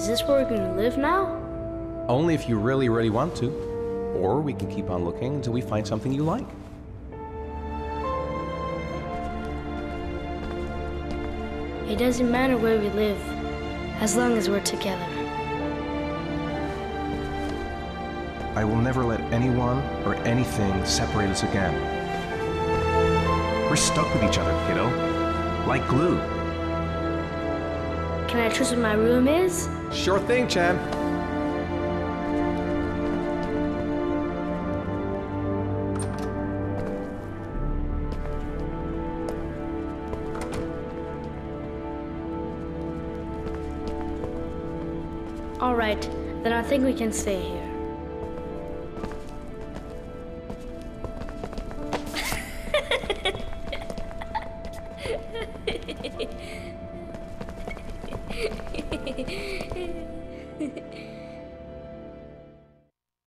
Is this where we're gonna live now? Only if you really, really want to. Or we can keep on looking until we find something you like. It doesn't matter where we live, as long as we're together. I will never let anyone or anything separate us again. We're stuck with each other, kiddo. Like glue. Can I trust what my room is? Sure thing, Chan. All right, then I think we can stay here.